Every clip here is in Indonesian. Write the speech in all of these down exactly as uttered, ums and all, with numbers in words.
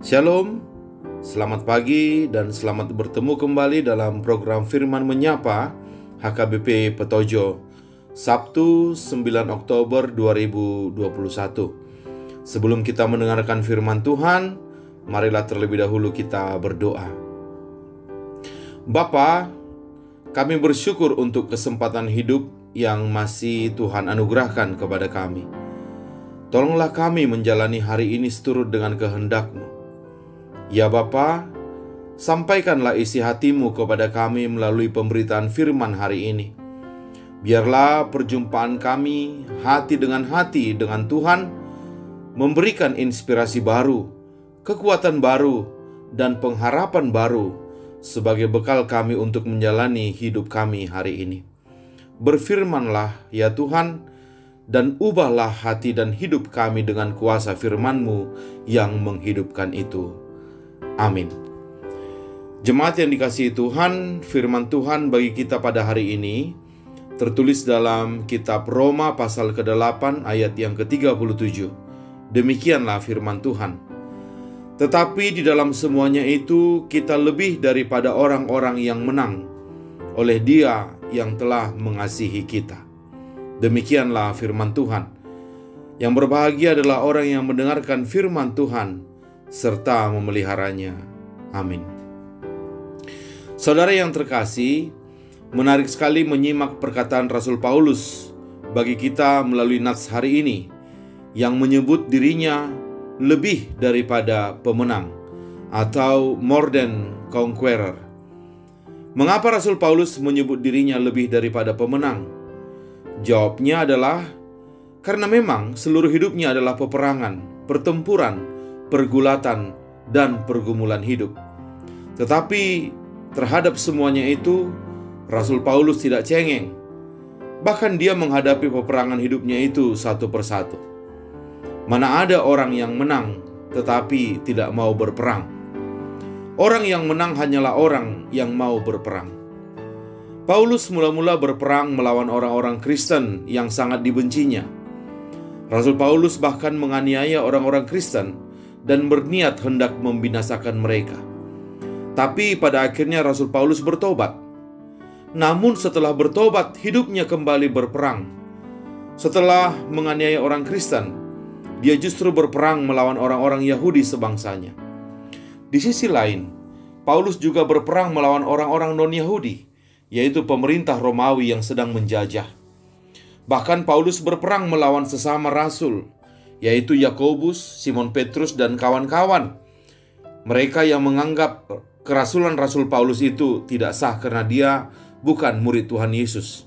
Shalom, selamat pagi dan selamat bertemu kembali dalam program Firman Menyapa H K B P Petojo, Sabtu sembilan Oktober dua ribu dua puluh satu. Sebelum kita mendengarkan firman Tuhan, marilah terlebih dahulu kita berdoa. Bapa, kami bersyukur untuk kesempatan hidup yang masih Tuhan anugerahkan kepada kami. Tolonglah kami menjalani hari ini seturut dengan kehendak-Mu. Ya Bapa, sampaikanlah isi hati-Mu kepada kami melalui pemberitaan firman hari ini. Biarlah perjumpaan kami hati dengan hati dengan Tuhan memberikan inspirasi baru, kekuatan baru, dan pengharapan baru sebagai bekal kami untuk menjalani hidup kami hari ini. Berfirmanlah ya Tuhan, dan ubahlah hati dan hidup kami dengan kuasa firman-Mu yang menghidupkan itu. Amin. Jemaat yang dikasihi Tuhan, firman Tuhan bagi kita pada hari ini tertulis dalam kitab Roma pasal kedelapan ayat yang ke tiga puluh tujuh. Demikianlah firman Tuhan. Tetapi di dalam semuanya itu kita lebih daripada orang-orang yang menang oleh Dia yang telah mengasihi kita. Demikianlah firman Tuhan. Yang berbahagia adalah orang yang mendengarkan firman Tuhan serta memeliharanya. Amin. Saudara yang terkasih, menarik sekali menyimak perkataan Rasul Paulus bagi kita melalui nats hari ini yang menyebut dirinya lebih daripada pemenang atau more than conqueror. Mengapa Rasul Paulus menyebut dirinya lebih daripada pemenang? Jawabnya adalah karena memang seluruh hidupnya adalah peperangan, pertempuran, pergulatan, dan pergumulan hidup. Tetapi terhadap semuanya itu, Rasul Paulus tidak cengeng. Bahkan dia menghadapi peperangan hidupnya itu satu persatu. Mana ada orang yang menang tetapi tidak mau berperang. Orang yang menang hanyalah orang yang mau berperang. Paulus mula-mula berperang melawan orang-orang Kristen yang sangat dibencinya. Rasul Paulus bahkan menganiaya orang-orang Kristen dan berniat hendak membinasakan mereka. Tapi pada akhirnya Rasul Paulus bertobat. Namun setelah bertobat, hidupnya kembali berperang. Setelah menganiaya orang Kristen, dia justru berperang melawan orang-orang Yahudi sebangsanya. Di sisi lain, Paulus juga berperang melawan orang-orang non-Yahudi, yaitu pemerintah Romawi yang sedang menjajah. Bahkan Paulus berperang melawan sesama rasul, yaitu Yakobus, Simon Petrus, dan kawan-kawan. Mereka yang menganggap kerasulan Rasul Paulus itu tidak sah karena dia bukan murid Tuhan Yesus.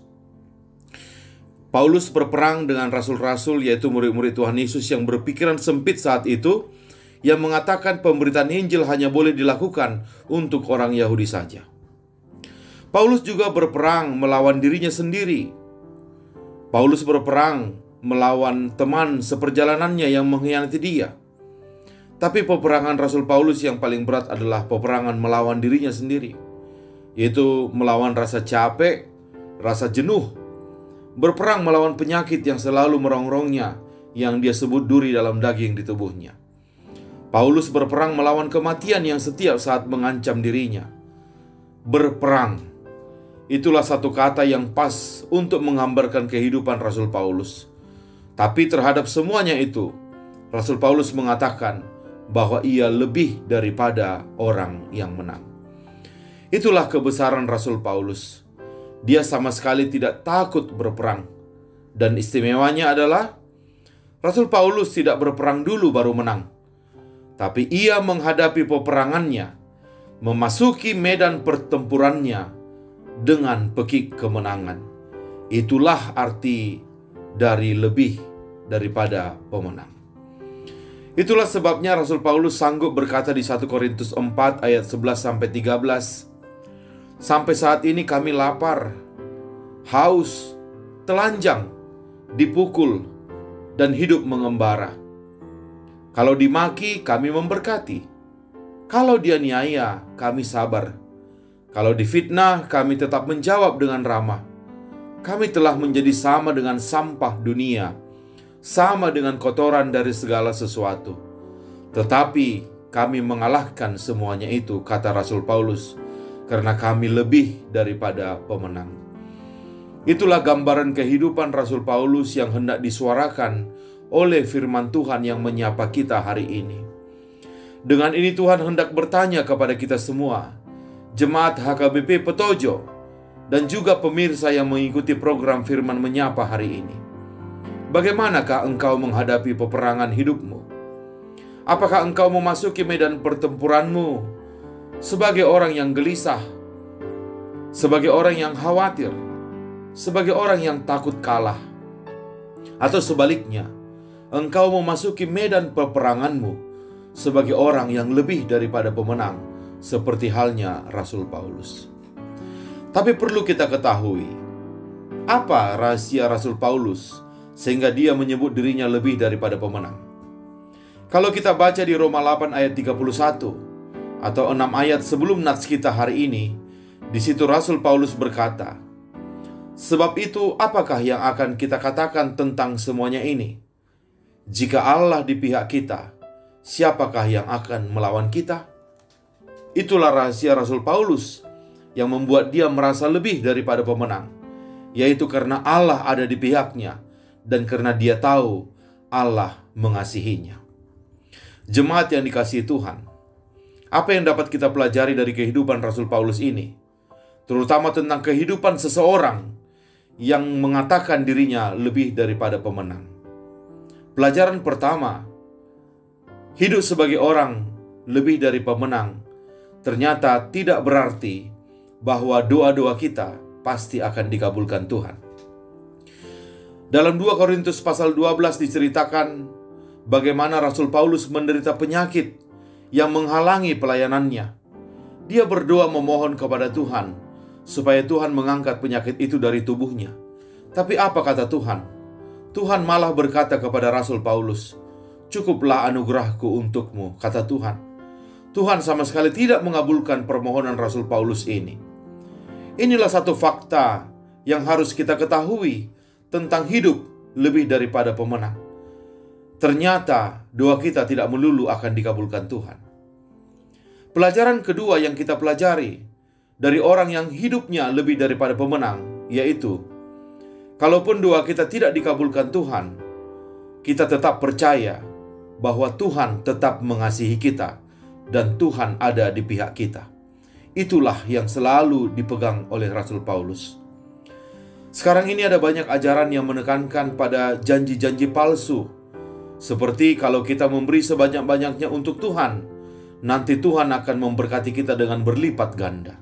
Paulus berperang dengan rasul-rasul, yaitu murid-murid Tuhan Yesus yang berpikiran sempit saat itu, yang mengatakan pemberitaan Injil hanya boleh dilakukan untuk orang Yahudi saja. Paulus juga berperang melawan dirinya sendiri. Paulus berperang melawan teman seperjalanannya yang mengkhianati dia. Tapi peperangan Rasul Paulus yang paling berat adalah peperangan melawan dirinya sendiri, yaitu melawan rasa capek, rasa jenuh, berperang melawan penyakit yang selalu merongrongnya, yang dia sebut duri dalam daging di tubuhnya. Paulus berperang melawan kematian yang setiap saat mengancam dirinya. Berperang, itulah satu kata yang pas untuk menggambarkan kehidupan Rasul Paulus. Tapi terhadap semuanya itu, Rasul Paulus mengatakan bahwa ia lebih daripada orang yang menang. Itulah kebesaran Rasul Paulus. Dia sama sekali tidak takut berperang. Dan istimewanya adalah Rasul Paulus tidak berperang dulu baru menang. Tapi ia menghadapi peperangannya, memasuki medan pertempurannya dengan pekik kemenangan. Itulah arti dari lebih daripada pemenang. Itulah sebabnya Rasul Paulus sanggup berkata di satu Korintus empat ayat sebelas sampai tiga belas, "Sampai saat ini kami lapar, haus, telanjang, dipukul, dan hidup mengembara. Kalau dimaki, kami memberkati. Kalau dianiaya, kami sabar. Kalau difitnah, kami tetap menjawab dengan ramah. Kami telah menjadi sama dengan sampah dunia, sama dengan kotoran dari segala sesuatu. Tetapi kami mengalahkan semuanya itu, kata Rasul Paulus, karena kami lebih daripada pemenang. Itulah gambaran kehidupan Rasul Paulus yang hendak disuarakan oleh firman Tuhan yang menyapa kita hari ini. Dengan ini Tuhan hendak bertanya kepada kita semua, Jemaat H K B P Petojo, dan juga pemirsa yang mengikuti program Firman Menyapa hari ini. Bagaimanakah engkau menghadapi peperangan hidupmu? Apakah engkau memasuki medan pertempuranmu sebagai orang yang gelisah, sebagai orang yang khawatir, sebagai orang yang takut kalah? Atau sebaliknya, engkau memasuki medan peperanganmu sebagai orang yang lebih daripada pemenang, seperti halnya Rasul Paulus. Tapi perlu kita ketahui, apa rahasia Rasul Paulus sehingga dia menyebut dirinya lebih daripada pemenang? Kalau kita baca di Roma delapan ayat tiga puluh satu atau enam ayat sebelum nats kita hari ini, di situ Rasul Paulus berkata, "Sebab itu apakah yang akan kita katakan tentang semuanya ini? Jika Allah di pihak kita, siapakah yang akan melawan kita?" Itulah rahasia Rasul Paulus yang membuat dia merasa lebih daripada pemenang, yaitu karena Allah ada di pihaknya dan karena dia tahu Allah mengasihinya. Jemaat yang dikasihi Tuhan, apa yang dapat kita pelajari dari kehidupan Rasul Paulus ini, terutama tentang kehidupan seseorang yang mengatakan dirinya lebih daripada pemenang? Pelajaran pertama, hidup sebagai orang lebih dari pemenang ternyata tidak berarti bahwa doa-doa kita pasti akan dikabulkan Tuhan. Dalam dua Korintus pasal dua belas diceritakan bagaimana Rasul Paulus menderita penyakit yang menghalangi pelayanannya. Dia berdoa memohon kepada Tuhan supaya Tuhan mengangkat penyakit itu dari tubuhnya. Tapi apa kata Tuhan? Tuhan malah berkata kepada Rasul Paulus, "Cukuplah anugerahku untukmu," kata Tuhan. Tuhan sama sekali tidak mengabulkan permohonan Rasul Paulus ini. Inilah satu fakta yang harus kita ketahui tentang hidup lebih daripada pemenang. Ternyata doa kita tidak melulu akan dikabulkan Tuhan. Pelajaran kedua yang kita pelajari dari orang yang hidupnya lebih daripada pemenang, yaitu kalaupun doa kita tidak dikabulkan Tuhan, kita tetap percaya bahwa Tuhan tetap mengasihi kita dan Tuhan ada di pihak kita. Itulah yang selalu dipegang oleh Rasul Paulus. Sekarang ini ada banyak ajaran yang menekankan pada janji-janji palsu, seperti kalau kita memberi sebanyak-banyaknya untuk Tuhan, nanti Tuhan akan memberkati kita dengan berlipat ganda.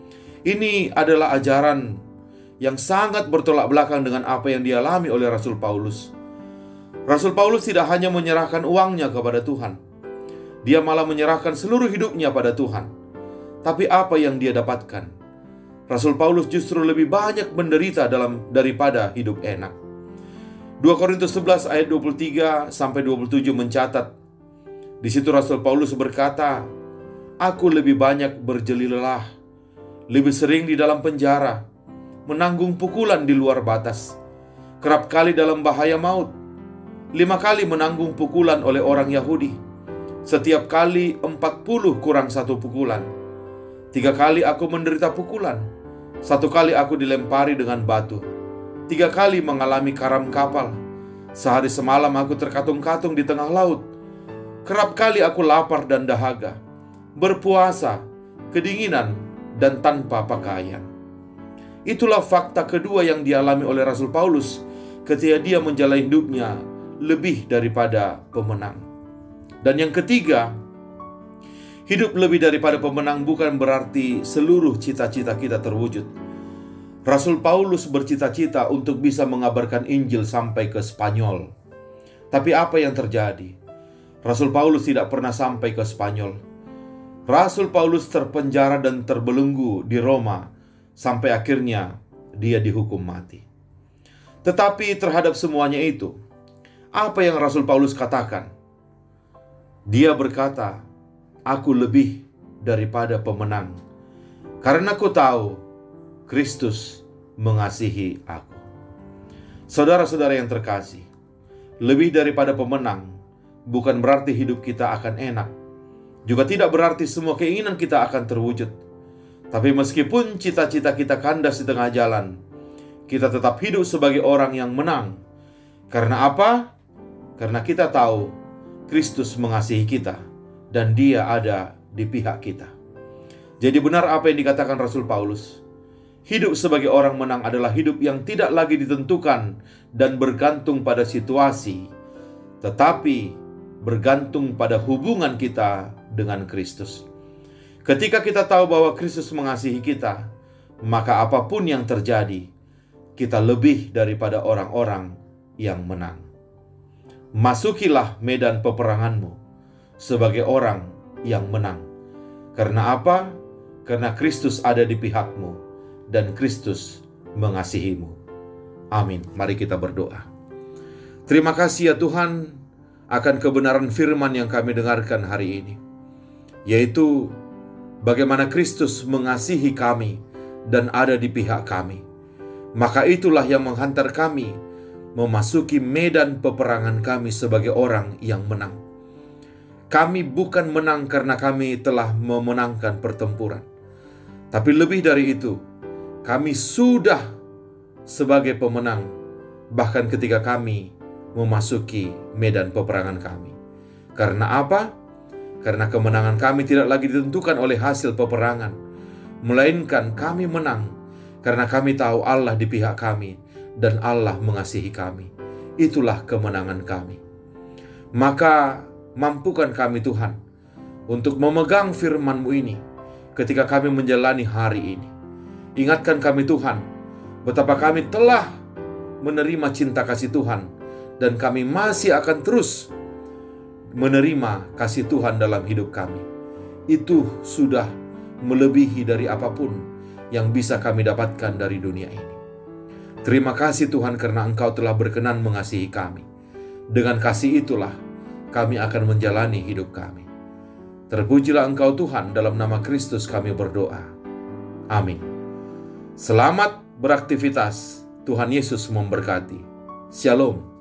Ini adalah ajaran yang sangat bertolak belakang dengan apa yang dialami oleh Rasul Paulus. Rasul Paulus tidak hanya menyerahkan uangnya kepada Tuhan, dia malah menyerahkan seluruh hidupnya pada Tuhan. Tapi apa yang dia dapatkan? Rasul Paulus justru lebih banyak menderita dalam daripada hidup enak. dua Korintus sebelas ayat dua puluh tiga sampai dua puluh tujuh mencatat, di situ Rasul Paulus berkata, "Aku lebih banyak berjeli lelah, lebih sering di dalam penjara, menanggung pukulan di luar batas, kerap kali dalam bahaya maut, lima kali menanggung pukulan oleh orang Yahudi, setiap kali empat puluh kurang satu pukulan, tiga kali aku menderita pukulan, satu kali aku dilempari dengan batu, tiga kali mengalami karam kapal, sehari semalam aku terkatung-katung di tengah laut, kerap kali aku lapar dan dahaga, berpuasa, kedinginan, dan tanpa pakaian." Itulah fakta kedua yang dialami oleh Rasul Paulus ketika dia menjalani hidupnya lebih daripada pemenang. Dan yang ketiga, hidup lebih daripada pemenang bukan berarti seluruh cita-cita kita terwujud. Rasul Paulus bercita-cita untuk bisa mengabarkan Injil sampai ke Spanyol. Tapi apa yang terjadi? Rasul Paulus tidak pernah sampai ke Spanyol. Rasul Paulus terpenjara dan terbelenggu di Roma sampai akhirnya dia dihukum mati. Tetapi terhadap semuanya itu, apa yang Rasul Paulus katakan? Dia berkata, "Aku lebih daripada pemenang, karena aku tahu Kristus mengasihi aku." Saudara-saudara yang terkasih, lebih daripada pemenang bukan berarti hidup kita akan enak. juga tidak berarti semua keinginan kita akan terwujud. Tapi meskipun cita-cita kita kandas di tengah jalan, kita tetap hidup sebagai orang yang menang. Karena apa? Karena kita tahu Kristus mengasihi kita dan Dia ada di pihak kita. Jadi benar apa yang dikatakan Rasul Paulus. Hidup sebagai orang menang adalah hidup yang tidak lagi ditentukan dan bergantung pada situasi, tetapi bergantung pada hubungan kita dengan Kristus. Ketika kita tahu bahwa Kristus mengasihi kita, maka apapun yang terjadi, kita lebih daripada orang-orang yang menang. Masukilah medan peperanganmu sebagai orang yang menang. Karena apa? Karena Kristus ada di pihakmu dan Kristus mengasihimu. Amin. Mari kita berdoa. Terima kasih ya Tuhan akan kebenaran firman yang kami dengarkan hari ini, yaitu bagaimana Kristus mengasihi kami dan ada di pihak kami. Maka itulah yang menghantar kami memasuki medan peperangan kami sebagai orang yang menang. Kami bukan menang karena kami telah memenangkan pertempuran, tapi lebih dari itu, kami sudah sebagai pemenang bahkan ketika kami memasuki medan peperangan kami. Karena apa? Karena kemenangan kami tidak lagi ditentukan oleh hasil peperangan, melainkan kami menang karena kami tahu Allah di pihak kami dan Allah mengasihi kami. Itulah kemenangan kami. Maka mampukan kami Tuhan untuk memegang firman-Mu ini ketika kami menjalani hari ini. Ingatkan kami Tuhan betapa kami telah menerima cinta kasih Tuhan dan kami masih akan terus menerima kasih Tuhan dalam hidup kami. Itu sudah melebihi dari apapun yang bisa kami dapatkan dari dunia ini. Terima kasih Tuhan karena Engkau telah berkenan mengasihi kami. Dengan kasih itulah kami akan menjalani hidup kami. Terpujilah Engkau Tuhan, dalam nama Kristus kami berdoa. Amin. Selamat beraktivitas. Tuhan Yesus memberkati. Shalom.